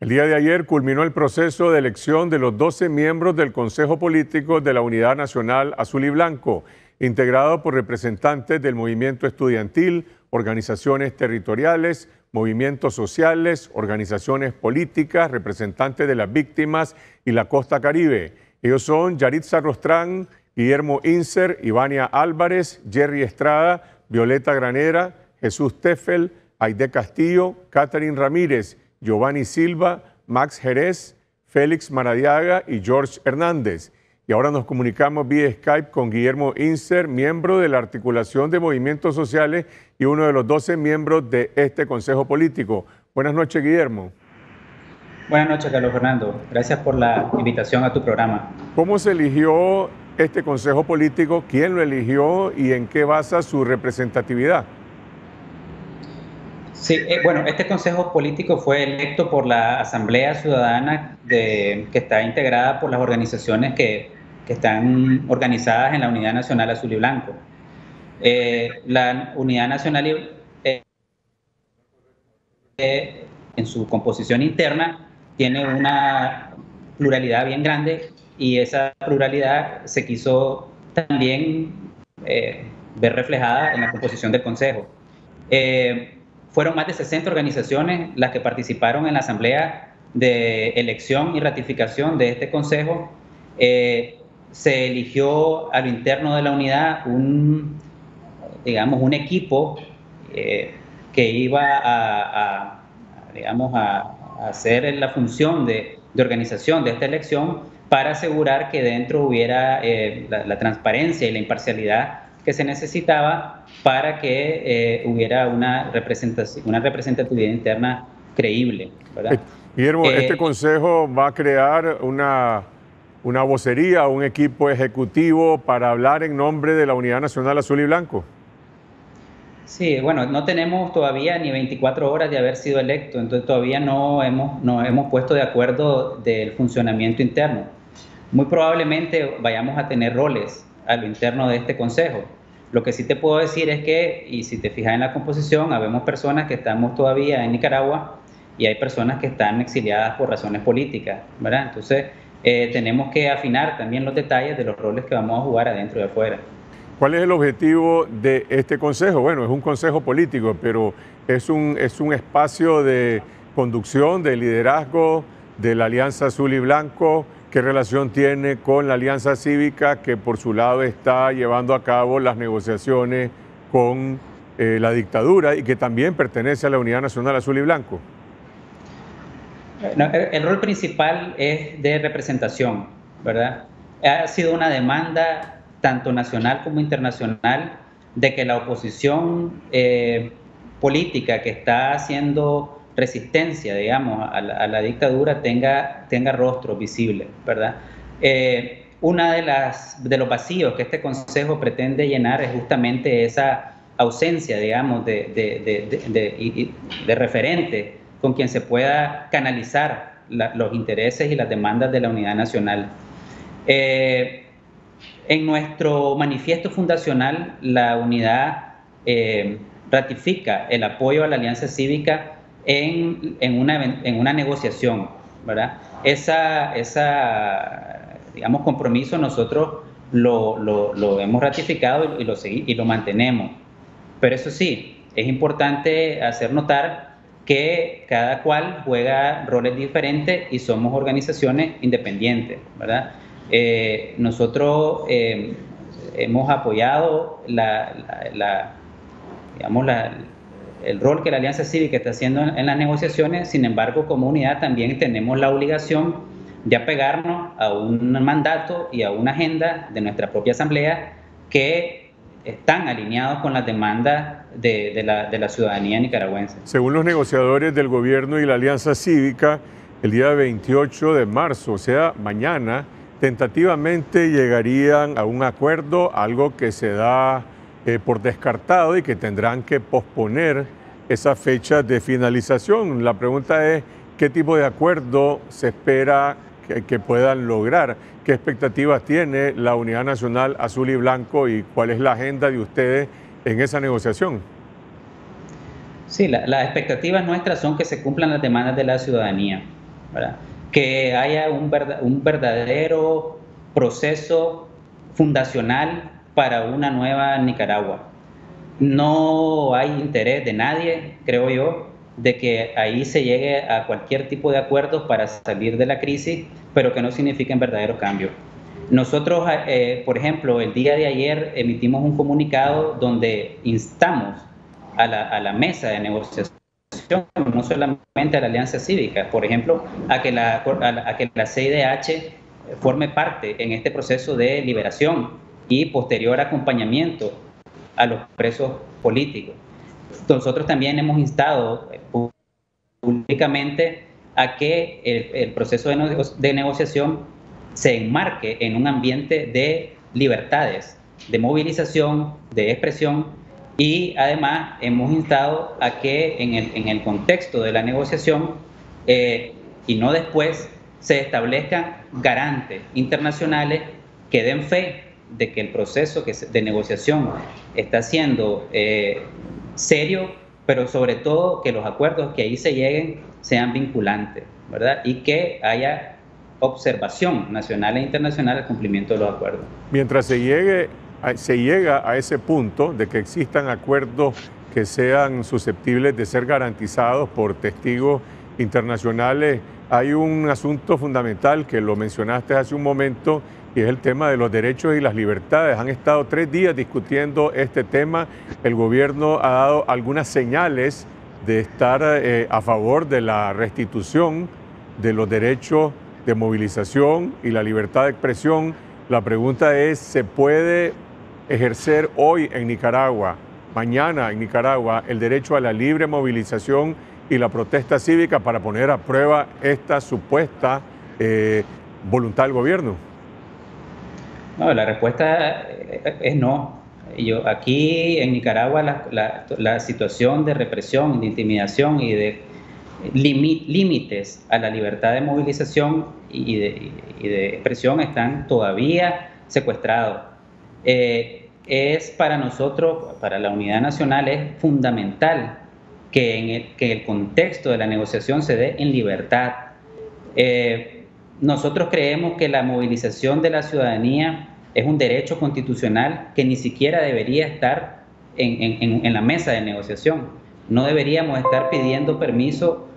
El día de ayer culminó el proceso de elección de los 12 miembros del Consejo Político de la Unidad Nacional Azul y Blanco, integrado por representantes del movimiento estudiantil, organizaciones territoriales, movimientos sociales, organizaciones políticas, representantes de las víctimas y la costa caribe. Ellos son Yaritza Rostrán, Guillermo Inser, Ivania Álvarez, Jerry Estrada, Violeta Granera, Jesús Teffel, Aide Castillo, Catherine Ramírez, Giovanni Silva, Max Jerez, Félix Maradiaga y George Hernández. Y ahora nos comunicamos vía Skype con Guillermo Inser, miembro de la Articulación de Movimientos Sociales y uno de los 12 miembros de este Consejo Político. Buenas noches, Guillermo. Buenas noches, Carlos Fernando. Gracias por la invitación a tu programa. ¿Cómo se eligió este Consejo Político? ¿Quién lo eligió y en qué basa su representatividad? Sí, bueno, este Consejo Político fue electo por la Asamblea Ciudadana que está integrada por las organizaciones que están organizadas en la Unidad Nacional Azul y Blanco. La Unidad Nacional en su composición interna tiene una pluralidad bien grande y esa pluralidad se quiso también ver reflejada en la composición del Consejo. Fueron más de 60 organizaciones las que participaron en la asamblea de elección y ratificación de este consejo. Se eligió a lo interno de la unidad un equipo que iba a hacer la función de organización de esta elección para asegurar que dentro hubiera la transparencia y la imparcialidad que se necesitaba para que hubiera una representatividad interna creíble, ¿verdad? Guillermo, este consejo va a crear una vocería, un equipo ejecutivo para hablar en nombre de la Unidad Nacional Azul y Blanco. Sí, bueno, no tenemos todavía ni 24 horas de haber sido electo, entonces todavía no hemos puesto de acuerdo del funcionamiento interno. Muy probablemente vayamos a tener roles a lo interno de este consejo. Lo que sí te puedo decir es que, y si te fijas en la composición, habemos personas que estamos todavía en Nicaragua y hay personas que están exiliadas por razones políticas, ¿verdad? Entonces, tenemos que afinar también los detalles de los roles que vamos a jugar adentro y afuera. ¿Cuál es el objetivo de este consejo? Bueno, es un consejo político, pero es un espacio de conducción, de liderazgo de la Alianza Azul y Blanco. ¿Qué relación tiene con la Alianza Cívica, que por su lado está llevando a cabo las negociaciones con la dictadura y que también pertenece a la Unidad Nacional Azul y Blanco? No, el rol principal es de representación, ¿verdad? Ha sido una demanda tanto nacional como internacional de que la oposición política que está haciendo resistencia, digamos, a la dictadura tenga rostro visible, ¿verdad? Una de los vacíos que este consejo pretende llenar es justamente esa ausencia, digamos, de referente con quien se pueda canalizar los intereses y las demandas de la unidad nacional. En nuestro manifiesto fundacional, la unidad ratifica el apoyo a la Alianza Cívica en una negociación, ¿verdad? Digamos, compromiso nosotros lo hemos ratificado y lo mantenemos. Pero eso sí, es importante hacer notar que cada cual juega roles diferentes y somos organizaciones independientes, ¿verdad? Nosotros hemos apoyado el rol que la Alianza Cívica está haciendo en las negociaciones. Sin embargo, como unidad también tenemos la obligación de apegarnos a un mandato y a una agenda de nuestra propia asamblea que están alineados con las demandas de la ciudadanía nicaragüense. Según los negociadores del gobierno y la Alianza Cívica, el día 28 de marzo, o sea, mañana, tentativamente llegarían a un acuerdo, algo que se da por descartado y que tendrán que posponer esa fecha de finalización. La pregunta es, ¿qué tipo de acuerdo se espera que puedan lograr? ¿Qué expectativas tiene la Unidad Nacional Azul y Blanco y cuál es la agenda de ustedes en esa negociación? Sí, las expectativas nuestras son que se cumplan las demandas de la ciudadanía. ¿verdad? Que haya un verdadero proceso fundacional para una nueva Nicaragua. No hay interés de nadie, creo yo, de que ahí se llegue a cualquier tipo de acuerdos para salir de la crisis, pero que no signifiquen verdaderos cambios. Nosotros, por ejemplo, el día de ayer emitimos un comunicado donde instamos a la mesa de negociación, no solamente a la Alianza Cívica, por ejemplo, a que la CIDH forme parte en este proceso de liberación y posterior acompañamiento a los presos políticos. Nosotros también hemos instado públicamente a que el proceso de negociación se enmarque en un ambiente de libertades, de movilización, de expresión, y además hemos instado a que en el contexto de la negociación y no después se establezcan garantes internacionales que den fe de que el proceso de negociación está siendo serio, pero sobre todo que los acuerdos que ahí se lleguen sean vinculantes, ¿verdad? Y que haya observación nacional e internacional al cumplimiento de los acuerdos. Mientras se llega a ese punto de que existan acuerdos que sean susceptibles de ser garantizados por testigos internacionales, hay un asunto fundamental que lo mencionaste hace un momento, y es el tema de los derechos y las libertades. Han estado 3 días discutiendo este tema. El gobierno ha dado algunas señales de estar a favor de la restitución de los derechos de movilización y la libertad de expresión. La pregunta es, ¿se puede ejercer hoy en Nicaragua, mañana en Nicaragua, el derecho a la libre movilización y la protesta cívica para poner a prueba esta supuesta voluntad del gobierno? No, la respuesta es no. Aquí en Nicaragua la situación de represión, de intimidación y de límites a la libertad de movilización y de expresión están todavía secuestrados. Es para nosotros, para la Unidad Nacional, es fundamental que el contexto de la negociación se dé en libertad. Nosotros creemos que la movilización de la ciudadanía es un derecho constitucional que ni siquiera debería estar en la mesa de negociación. No deberíamos estar pidiendo permiso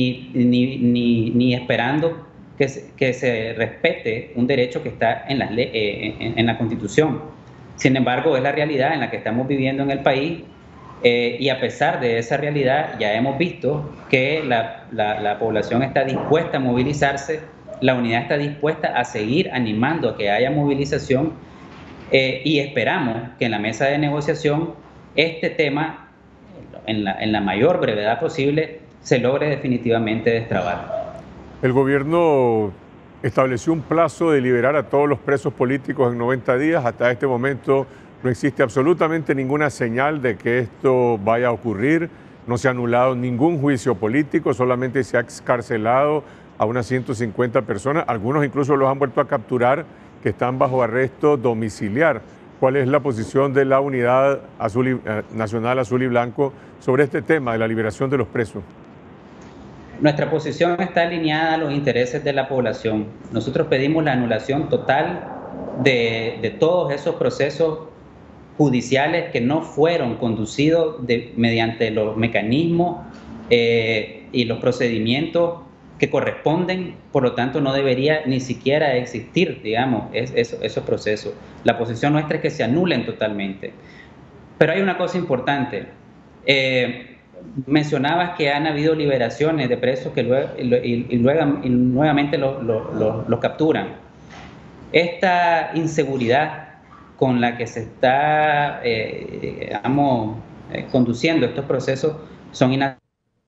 ni esperando que se respete un derecho que está en la Constitución. Sin embargo, es la realidad en la que estamos viviendo en el país, y a pesar de esa realidad ya hemos visto que la población está dispuesta a movilizarse, la unidad está dispuesta a seguir animando a que haya movilización, y esperamos que en la mesa de negociación este tema, en la mayor brevedad posible, se logre definitivamente destrabar. El gobierno estableció un plazo de liberar a todos los presos políticos en 90 días. Hasta este momento no existe absolutamente ninguna señal de que esto vaya a ocurrir. No se ha anulado ningún juicio político, solamente se ha excarcelado a unas 150 personas. Algunos incluso los han vuelto a capturar, que están bajo arresto domiciliar. ¿Cuál es la posición de la Unidad Nacional Azul y Blanco sobre este tema de la liberación de los presos? Nuestra posición está alineada a los intereses de la población. Nosotros pedimos la anulación total de todos esos procesos judiciales que no fueron conducidos mediante los mecanismos y los procedimientos que corresponden. Por lo tanto, no debería ni siquiera existir, digamos, esos procesos. La posición nuestra es que se anulen totalmente. Pero hay una cosa importante. Mencionabas que han habido liberaciones de presos que nuevamente los capturan. Esta inseguridad con la que se está conduciendo estos procesos son inaceptables.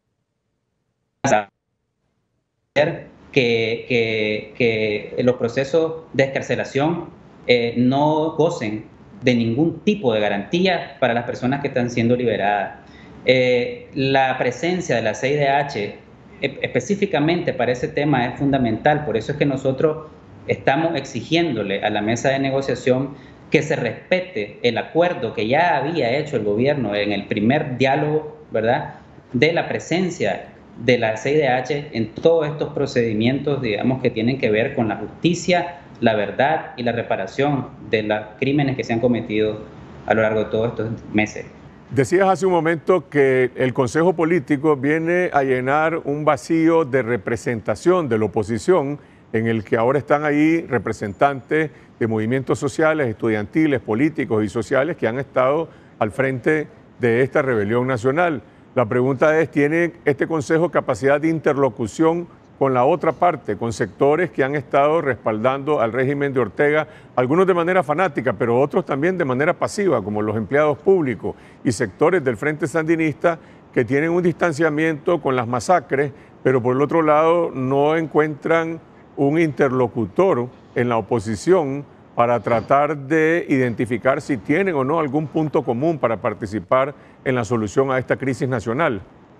Que los procesos de excarcelación no gocen de ningún tipo de garantía para las personas que están siendo liberadas. La presencia de la CIDH específicamente para ese tema es fundamental. Por eso es que nosotros estamos exigiéndole a la mesa de negociación que se respete el acuerdo que ya había hecho el gobierno en el primer diálogo, ¿verdad?, de la presencia de la CIDH en todos estos procedimientos, digamos, que tienen que ver con la justicia, la verdad y la reparación de los crímenes que se han cometido a lo largo de todos estos meses. Decías hace un momento que el Consejo Político viene a llenar un vacío de representación de la oposición, en el que ahora están ahí representantes de movimientos sociales, estudiantiles, políticos y sociales que han estado al frente de esta rebelión nacional. La pregunta es, ¿tiene este Consejo capacidad de interlocución con la otra parte, con sectores que han estado respaldando al régimen de Ortega, algunos de manera fanática, pero otros también de manera pasiva, como los empleados públicos y sectores del Frente Sandinista que tienen un distanciamiento con las masacres, pero por el otro lado no encuentran un interlocutor en la oposición para tratar de identificar si tienen o no algún punto común para participar en la solución a esta crisis nacional?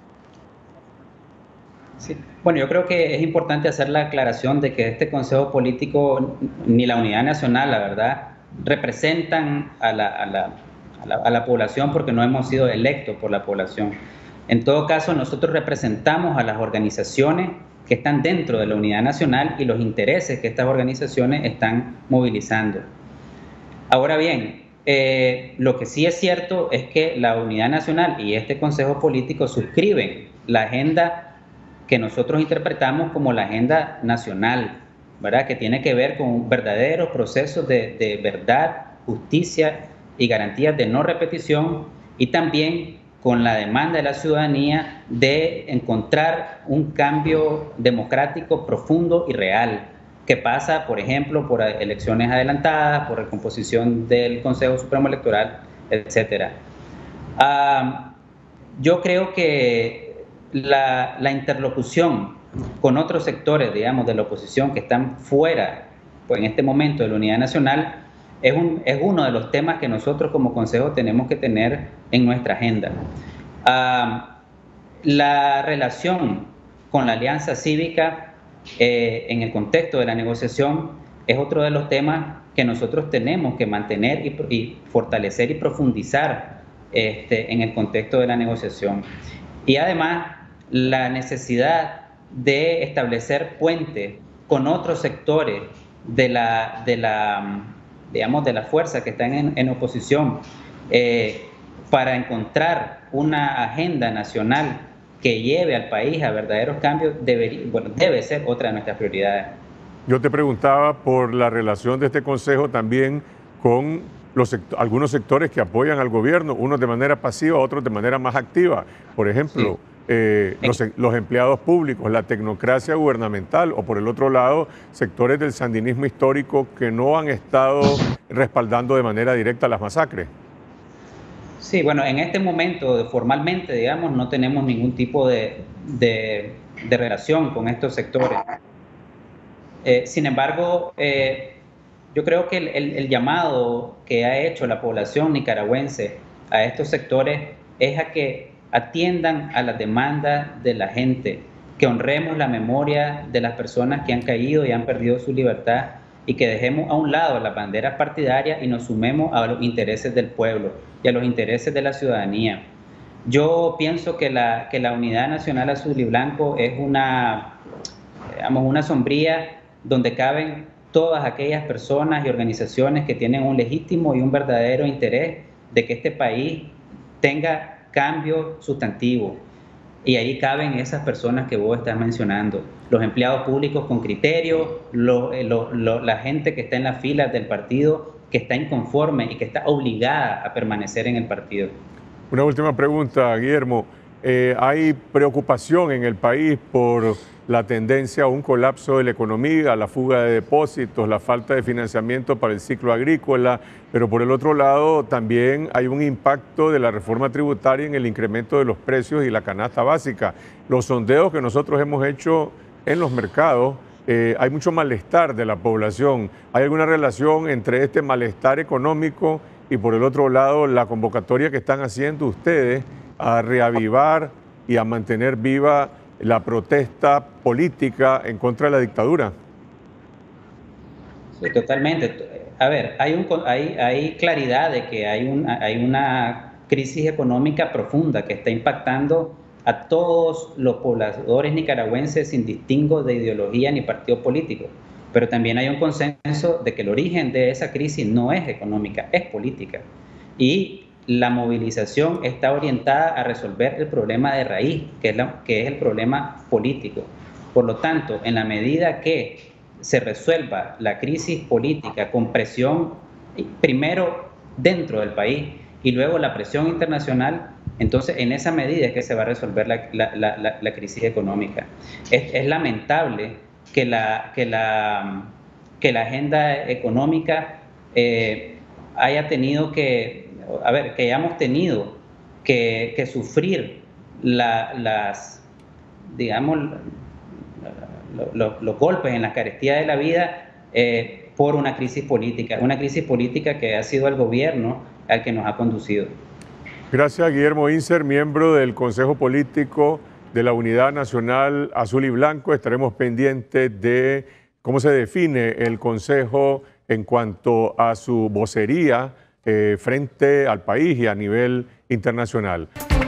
Sí. Bueno, yo creo que es importante hacer la aclaración de que este Consejo Político ni la Unidad Nacional, la verdad, representan a la población porque no hemos sido electos por la población. En todo caso, nosotros representamos a las organizaciones que están dentro de la Unidad Nacional y los intereses que estas organizaciones están movilizando. Ahora bien, lo que sí es cierto es que la Unidad Nacional y este Consejo Político suscriben la agenda que nosotros interpretamos como la agenda nacional, ¿verdad? Que tiene que ver con verdaderos procesos de verdad, justicia y garantías de no repetición, y también con la demanda de la ciudadanía de encontrar un cambio democrático profundo y real, que pasa, por ejemplo, por elecciones adelantadas, por recomposición del Consejo Supremo Electoral, etc. Yo creo que la interlocución con otros sectores, digamos, de la oposición que están fuera, pues en este momento, de la Unidad Nacional, es uno de los temas que nosotros como Consejo tenemos que tener en nuestra agenda. La relación con la Alianza Cívica en el contexto de la negociación es otro de los temas que nosotros tenemos que mantener y fortalecer y profundizar en el contexto de la negociación. Y además, la necesidad de establecer puentes con otros sectores de la fuerza que están en oposición para encontrar una agenda nacional que lleve al país a verdaderos cambios debe ser otra de nuestras prioridades. Yo te preguntaba por la relación de este Consejo también con algunos sectores que apoyan al gobierno, unos de manera pasiva, otros de manera más activa. Por ejemplo, los empleados públicos, la tecnocracia gubernamental, o por el otro lado, sectores del sandinismo histórico que no han estado respaldando de manera directa las masacres. Sí, bueno, en este momento, formalmente, digamos, no tenemos ningún tipo de relación con estos sectores. Sin embargo, yo creo que el llamado que ha hecho la población nicaragüense a estos sectores es a que atiendan a las demandas de la gente, que honremos la memoria de las personas que han caído y han perdido su libertad, y que dejemos a un lado las banderas partidarias y nos sumemos a los intereses del pueblo y a los intereses de la ciudadanía. Yo pienso que la Unidad Nacional Azul y Blanco es una sombrilla donde caben todas aquellas personas y organizaciones que tienen un legítimo y un verdadero interés de que este país tenga cambio sustantivo. Y ahí caben esas personas que vos estás mencionando, los empleados públicos con criterio, la gente que está en las filas del partido, que está inconforme y que está obligada a permanecer en el partido. Una última pregunta, Guillermo. ¿Hay preocupación en el país por la tendencia a un colapso de la economía, la fuga de depósitos, la falta de financiamiento para el ciclo agrícola, pero por el otro lado también hay un impacto de la reforma tributaria en el incremento de los precios y la canasta básica? Los sondeos que nosotros hemos hecho en los mercados, hay mucho malestar de la población. ¿Hay alguna relación entre este malestar económico y por el otro lado la convocatoria que están haciendo ustedes a reavivar y a mantener viva la protesta política en contra de la dictadura? Sí, totalmente. A ver, hay claridad de que hay una crisis económica profunda que está impactando a todos los pobladores nicaragüenses sin distingo de ideología ni partido político. Pero también hay un consenso de que el origen de esa crisis no es económica, es política. Y la movilización está orientada a resolver el problema de raíz, que es el problema político. Por lo tanto, en la medida que se resuelva la crisis política con presión, primero dentro del país y luego la presión internacional, entonces en esa medida es que se va a resolver la crisis económica. Es lamentable que la agenda económica haya tenido que hayamos tenido que sufrir los golpes en la carestía de la vida por una crisis política que ha sido el gobierno al que nos ha conducido. Gracias, Guillermo Inser, miembro del Consejo Político de la Unidad Nacional Azul y Blanco. Estaremos pendientes de cómo se define el Consejo en cuanto a su vocería frente al país y a nivel internacional.